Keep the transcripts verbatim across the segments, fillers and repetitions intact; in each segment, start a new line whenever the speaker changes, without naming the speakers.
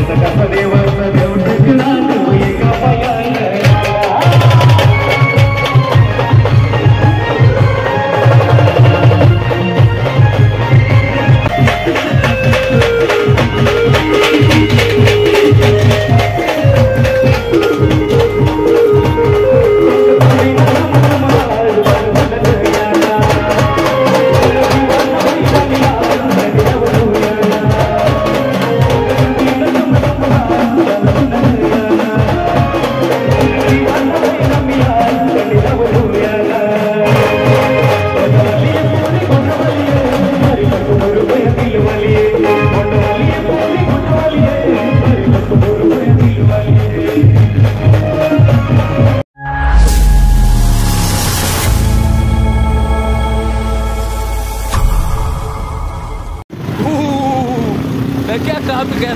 क्या काम क्या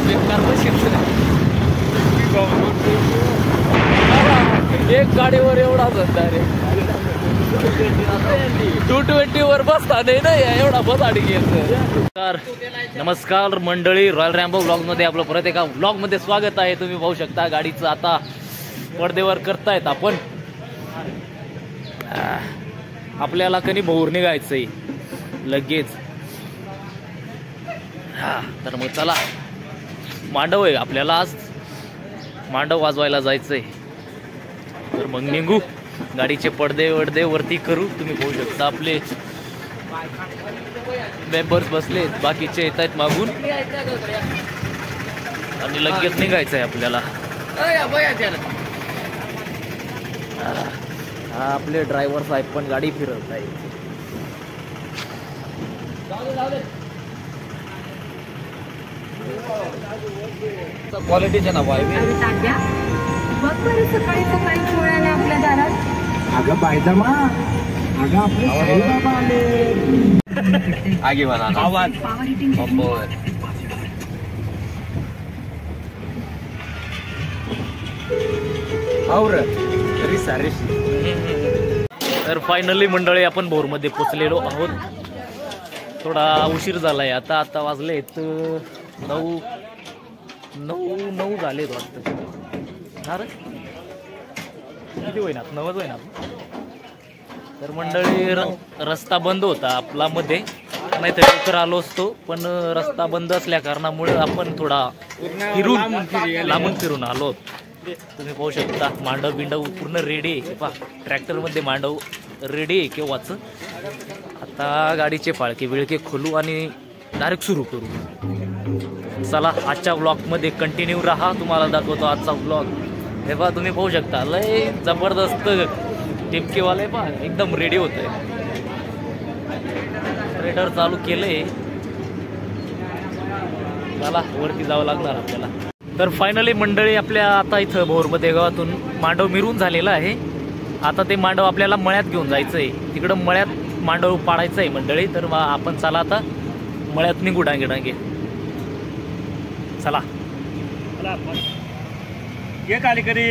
एक गाडीवर एवढा धंदा रे टू ट्वेंटी वर बसता नाही ना एवढा बस अडी नमस्कार नमस्कार मंडळी, रॉयल रॅम्बो ब्लॉग मध्ये आपलं परत एका ब्लॉग मध्ये स्वागत आहे। तुम्ही पाहू शकता गाडीचं आता पडदेवर करतायत आपण। आपल्याला कधी भोर निघायचंय लगेच। हा तर मग चला, मांडव आहे आपल्याला, आज मांडव वाजवायला जायचंय। तर मग निघू, गाडीचे पडदे वडदे वरती करू। तुम्ही पाहू शकता आपले मेंबर्स बसले, बाकीचे येत आहेत मागून आणि लगेच निघायचंय आपल्याला। हा आपले ड्रायव्हर साहेब पण गाडी फिरवत आहेत। क्वालिटीचे नाव आहे
सकाळी सकाळी पोळ्याने आपल्या दारात।
अगं बायदमा, अगं आपले साईबाबा आले।
आगे बना आवाज बंबर।
और तरी सारे।
तर फायनली मंडळी आपण भोर मध्ये पोचलेलो आहोत। थोडा उशीर झालाय आता, आता वाजलेत नऊ नऊ नऊ झालेत वाटतं। अरे किती होईनात, नवच होईनात। तर मंडळी रस्ता बंद होता आपला मध्ये, नाही तर लवकर आलो असतो, पण रस्ता बंद असल्या कारणामुळे आपण थोडा फिरून लांबून फिरून आलो। तुम्ही पाहू शकता मांडव बिंडव पूर्ण रेडी आहे पहा, ट्रॅक्टर मध्ये मांडव रेडी आहे केव्हाच। आता गाडीचे फाळके बिळके खोलू आणि डायरेक्ट सुरू करू। चला आजच्या ब्लॉग मध्ये कंटिन्यू राहा, तुम्हाला दाखवतो आजचा ब्लॉग। हे पहा तुम्ही पाहू शकता लय जबरदस्त टिपकेवाले पहा एकदम रेडी होत आहे। रेडर चालू केलंय, चला वरती जावं लागणार आपल्याला। तर फायनली मंडळी आपल्या आता इथं भोरमध्ये गावातून मांडव मिरून झालेला आहे। आता ते मांडव आपल्याला मळ्यात घेऊन जायचंय, तिकडं मळ्यात मांडव पाडायचं आहे मंडळी। तर मग आपण चला आता मळ्यात निघू डांगे डांगे, चला
ये काली करी।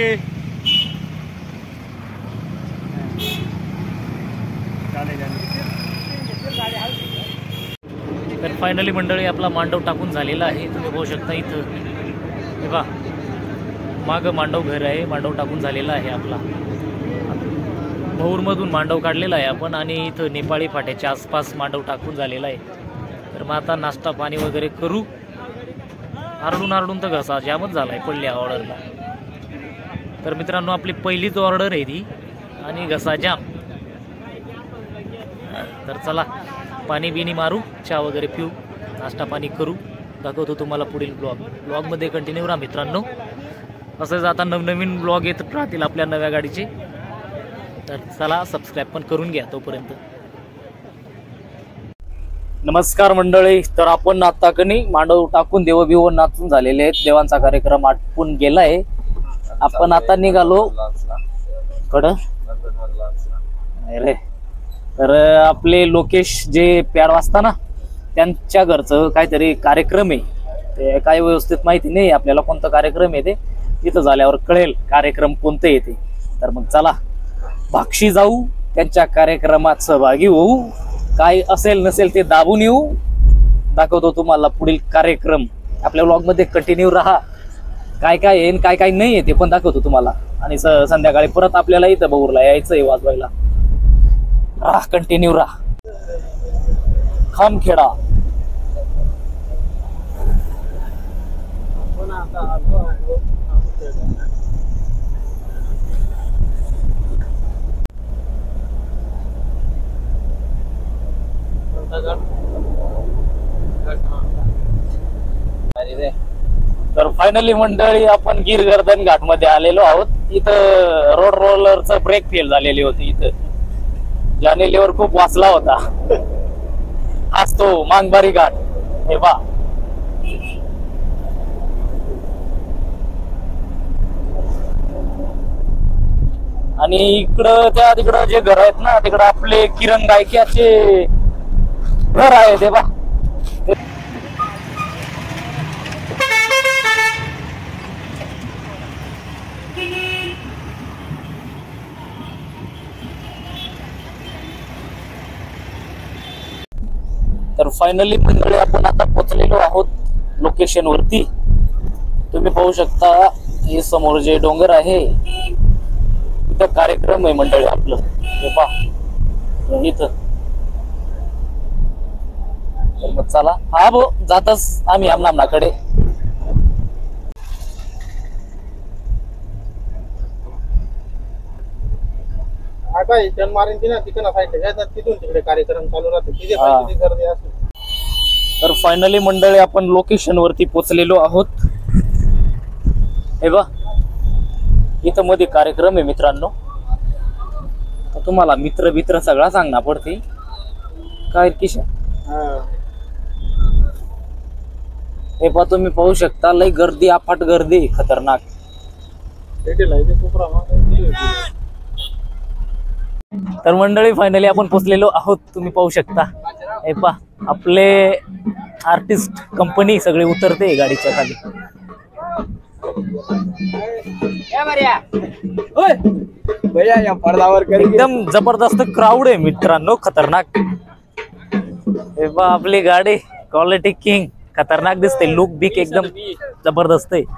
तर फायनली मंडळी आपला मांडव टाकून झालेला आहे। तुम्ही पाहू शकता इथं हे बघा माग मांडव घर आहे, मांडव टाकून झालेला आहे आपला। भोरमधून मांडव काढलेला आहे आपण आणि इथं नेपाळी फाट्याच्या आसपास मांडव टाकून झालेला आहे। तर मग आता नाश्ता पाणी वगैरे करू। आरडून आरडून तर घसा जामच झालाय पडल्या ऑर्डरला। तर मित्रांनो आपली पहिलीच ऑर्डर आहे ती आणि घसा जाम। तर चला पाणी बिनी मारू, चहा वगैरे पिऊ, नाश्ता पाणी करू। दाखवतो तुम्हाला पुढील ब्लॉग ब्लॉगमध्ये कंटिन्यू राहा मित्रांनो। असंच आता नवनवीन ब्लॉग येत राहतील आपल्या नव्या गाडीचे। तर चला सबस्क्राईब पण करून घ्या तोपर्यंत। नमस्कार मंडळी, तर आपण आता कनी मांडव टाकून देव बिव नाचून झालेले आहेत, देवांचा कार्यक्रम आटपून गेलाय। आपण आता निघालो कडं अरे तर आपले लोकेश जे प्याड वाजता ना त्यांच्या घरचं काहीतरी कार्यक्रम आहे, ते काय व्यवस्थित माहिती नाही आपल्याला कोणता कार्यक्रम आहे ते, तिथं झाल्यावर कळेल कार्यक्रम कोणतं येते। तर मग चला भाक्षी जाऊ, त्यांच्या कार्यक्रमात सहभागी होऊ, काय असेल नसेल ते दाबून येऊ। दाखवतो तुम्हाला पुढील कार्यक्रम, आपल्या व्लॉग मध्ये कंटिन्यू राहा काय काय आहे काय काय नाही आहे ते पण दाखवतो तुम्हाला. आणि स- संध्याकाळी परत आपल्याला इथं बहूरला यायचंय वाजवायला. राह कंटिन्यू राह. खामखेडा तर फायनली मंडळी आपण गिर गर्दन घाट मध्ये आलेलो आहोत. इथं रोड रोलरचं ब्रेक फेल झालेली होती. इथं ज्याने लेवर खूप वाचला होता. आज तो मांगबारी घाट हे पा. आणि इकडं त्या तिकडं जे घर आहेत ना तिकडं आपले किरण गायकवाडचे घर आहे ते बा. तर फायनली मंडळी आपण आता पोहोचलेलो आहोत लोकेशन वरती. तुम्ही पाहू शकता हे समोर जे डोंगर आहे इथं कार्यक्रम आहे मंडळी आपलं हे पहा इथं. तर मग चला हा भो जातच आम्ही आमनाकडे.
मारीन ती ना तिकडे साईडला तिथून तिकडे कार्यक्रम चालू राहते तिथे
हा.
किती गर्दी असते.
तर फायनली मंडळी आपण लोकेशन वरती पोहोचलेलो आहोत. हे बा इथं मध्ये कार्यक्रम आहे मित्रांनो. तर तुम्हाला मित्र मित्र सगळा सांगणार पडते काय किशा. हे पा तुम्ही पाहू शकता लय गर्दी अफाट गर्दी खतरनाक. तर मंडळी फायनली आपण पोहोचलेलो आहोत. तुम्ही पाहू शकता हे पा आपले आर्टिस्ट कंपनी सगळे उतरते गाडीच्या खाली. एकदम जबरदस्त क्राऊड आहे मित्रांनो खतरनाक. हे पा आपली गाडी क्वालिटी किंग खतरनाक दिसते. लुक बिक एकदम जबरदस्त आहे.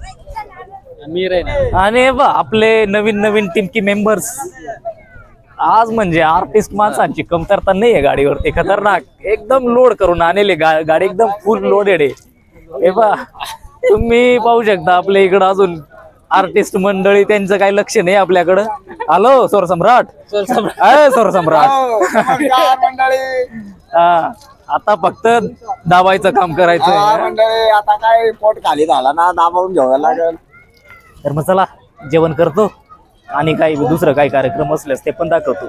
आणि हे बा आपले नवीन नवीन टीमकी मेंबर्स. आज म्हणजे आर्टिस्ट माणसांची कमतरता नाही आहे गाडीवरती. खतरनाक एकदम लोड करून आणले गाडी एकदम फुल लोडेड आहे. हे बा तुम्ही पाहू शकता आपल्या इकडं अजून आर्टिस्ट मंडळी त्यांचं काही लक्ष नाही आपल्याकडं. हॅलो स्वर सम्राट स्वर सम्राट. हा आता फक्त दाबायचं काम करायचं
मंडळी. आता काय पोट खाली झाला ना दाबावून घ्यावं लागेल.
तर मग चला जेवण करतो आणि काही दुसरं काही कार्यक्रम असल्यास ते पण दाखवतो.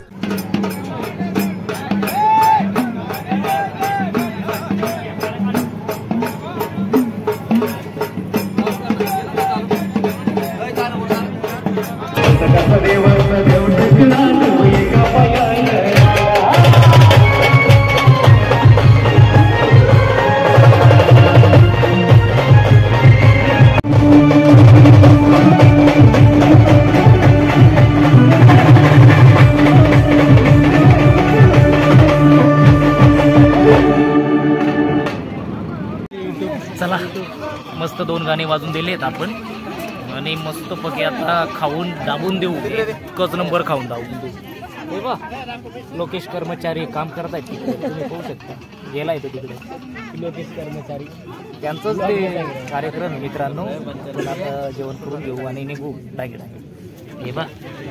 चला मस्त दोन गाणी वाजून दिलेत आपण आणि मस्त पैकी आता खाऊन दाबून देऊ. एकच नंबर खाऊन दाबून देऊ. हे बा लोकेश कर्मचारी काम करतायत तिकडे. तुम्ही पाहू शकता गेलाय तो तिकडे लोकेश कर्मचारी. त्यांचंच ते कार्यक्रम मित्रांनो. पण आता जेवण करून घेऊ आणि निघू डागे डागे. हे बा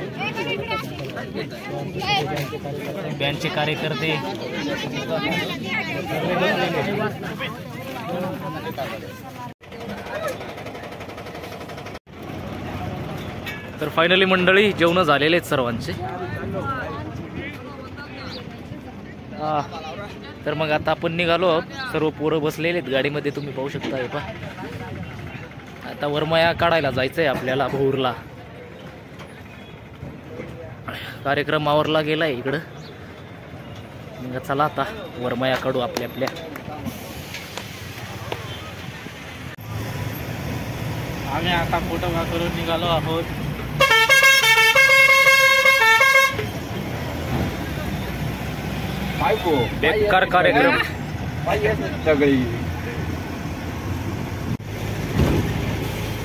बँडचे कार्यकर्ते. तर फायनली मंडळी जेवण झालेले आहेत सर्वांचे. हा तर मग आता आपण निघालो आहोत. सर्व पोरं बसलेले आहेत गाडीमध्ये तुम्ही पाहू शकता. हे पहा आता वरमाया काढायला जायचंय आपल्याला भोरला. कार्यक्रम आवरला गेलाय इकडं. मग चला आता वरमाया काढू आपल्या आपल्या. आम्ही आता फोटो करून निघालो आहोत. बेकार कार्यक्रम
सगळी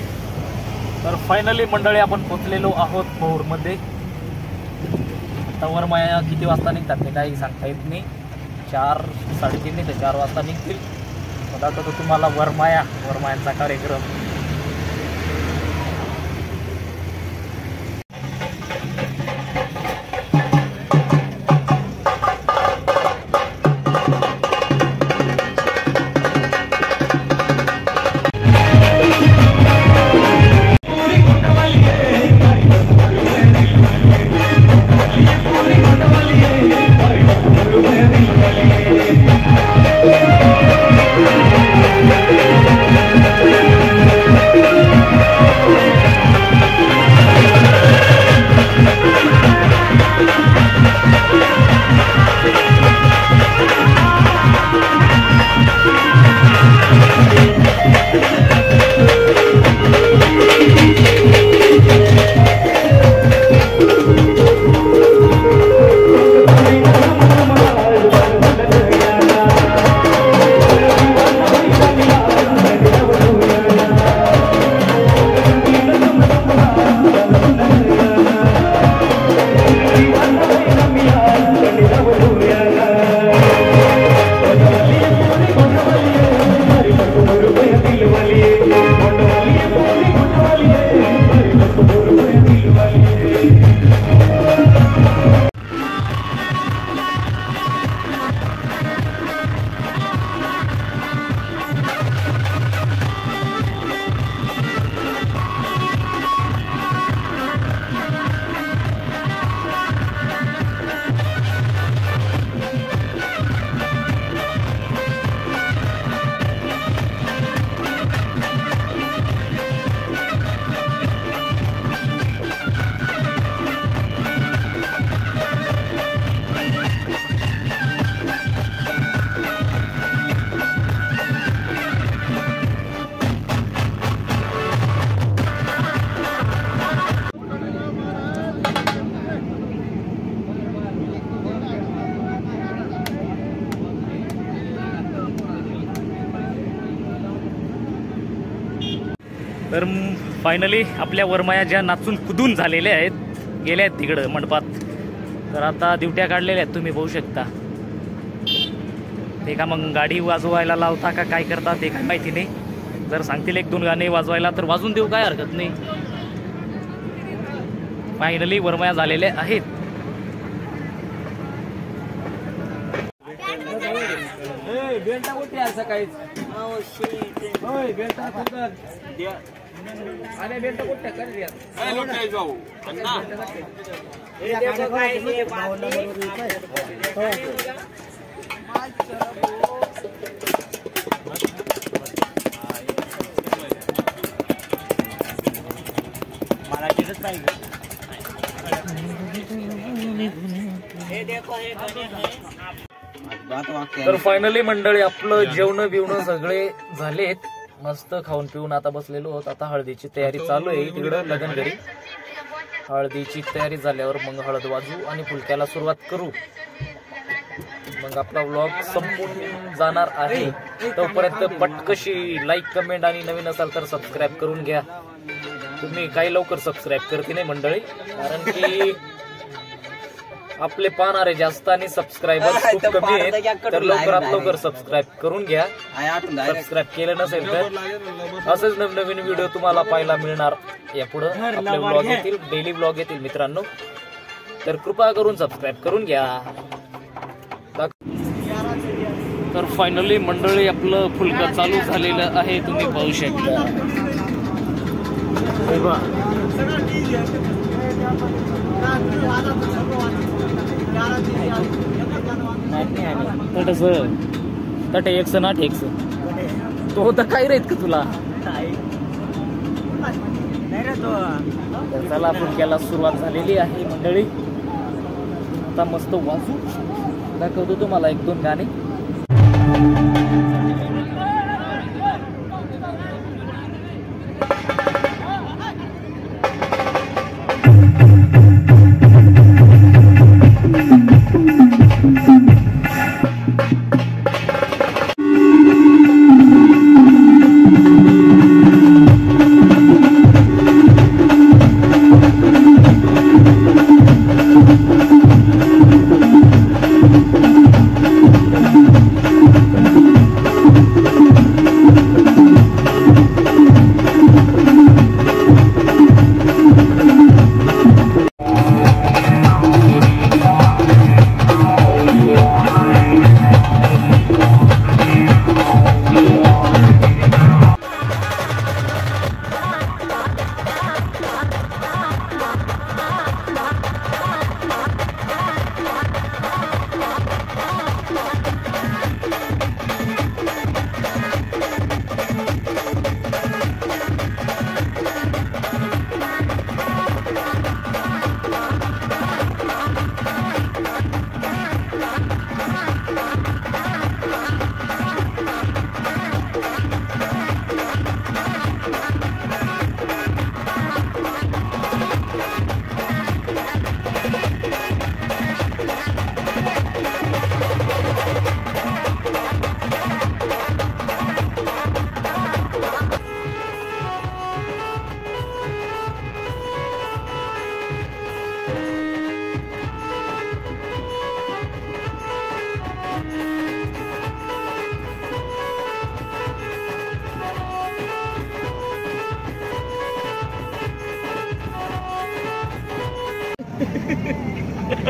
तर फायनली मंडळी आपण पोचलेलो आहोत भोरमध्ये. आता वरमाया किती वाजता निघतात ते काही सांगता येत नाही. चार साडेतीन नाही तर चार वाजता निघतील. मला वाटतं तुम्हाला वरमाया वरमायांचा कार्यक्रम. तर फायनली आपल्या वरमाया ज्या नाचून कुदून झालेल्या आहेत, गेल्या आहेत तिकडं मंडपात. तर आता दिवट्या काढलेल्या आहेत, तुम्ही पाहू शकता. ते का मग गाडी वाजवायला लावता का काय करता ते काय माहिती नाही. जर सांगतील एक दोन गाणे वाजवायला तर वाजून देऊ, काय हरकत नाही. फायनली वरमाया झालेल्या आहेत.
बेल्टा कुठे आहे सकाळीच? होय बेल्टा कुठं? अरे बेल्टा कुठे कर रे? काय लोक काय जाऊ? अण्णा हे देखो काय हे बात मला तिथेच पाहिजे. हे देखो हे
तर फायनली मंडळी आपलं जेवण बिवणं सगळे झालेत. मस्त खाऊन पिऊन आता बसलेलो आहोत. आता हळदीची तयारी चालू आहे तिकडं लग्न घरी. हळदीची तयारी झाल्यावर मग हळद वाजू आणि फुलक्याला सुरुवात करू. मग आपला व्लॉग संपून जाणार आहे. तोपर्यंत पटकशी लाईक कमेंट आणि नवीन असाल तर सबस्क्राईब करून घ्या. तुम्ही काही लवकर सबस्क्राईब करते नाही मंडळी, कारण की आपले पाहणारे जास्त आणि सबस्क्रायबर खूप कमी आहेत. तर लवकरात लवकर सबस्क्राईब करून घ्या. सबस्क्राईब केलं नसेल तर असंच नवीन नवीन व्हिडिओ तुम्हाला पाहायला मिळणार. यापुढे आपले व्लॉग येतील, डेली व्लॉग येतील मित्रांनो. तर कृपा करून सबस्क्राईब करून घ्या. तर फायनली मंडळी आपलं फुलका चालू झालेलं आहे, तुम्ही पाहू शकता. तट एकस नाट एकस तो तर काय राहत का तुला? चला फुलक्याला सुरुवात झालेली आहे मंडळी. आता मस्त वाजू दाखवतो तुम्हाला एक दोन गाणे.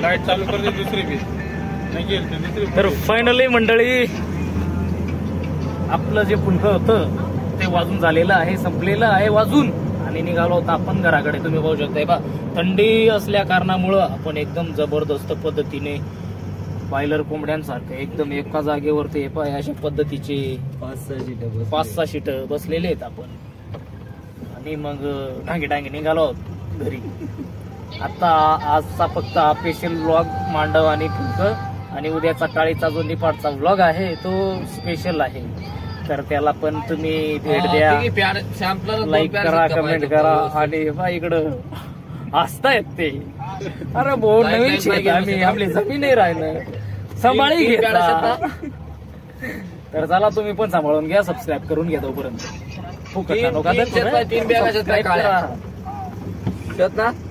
लाईट चालू करते दुसरी बी नाही गेल तर दुसरी.
तर फायनली मंडळी आपलं जे फुलकं होतं ते वाजून झालेलं आहे, संपलेलं आहे वाजून, आणि निघालो होता आपण घराकडे. तुम्ही पाहू शकताय बा, थंडी असल्या कारणामुळं आपण एकदम जबरदस्त पद्धतीने बॉयलर कोंबड्यांसारखं एकदम एका जागेवरती अशा पद्धतीचे
पाच सहा सीट
पाच सहा शीट बसलेले आहेत आपण, आणि मग डांगे डांगे निघालो आहोत घरी. आता आजचा फक्त हा स्पेशल व्लॉग मांडव आणि फुलकं, आणि उद्याचा टाळीचा जो निपाटचा व्लॉग आहे तो स्पेशल आहे. तर त्याला पण तुम्ही भेट द्या, लाईक करा, कमेंट करा, आणि बा इकडं हसतायत ते. अरे भाऊ नवीन शेत आम्ही, आपली जमीन नाही राहिलं, सांभाळी घेतला. तर चला तुम्ही पण सांभाळून घ्या, सबस्क्राईब करून घ्या तोपर्यंत. फुकट नका
तीन बॅगा
सबस्क्राईब करा.
ना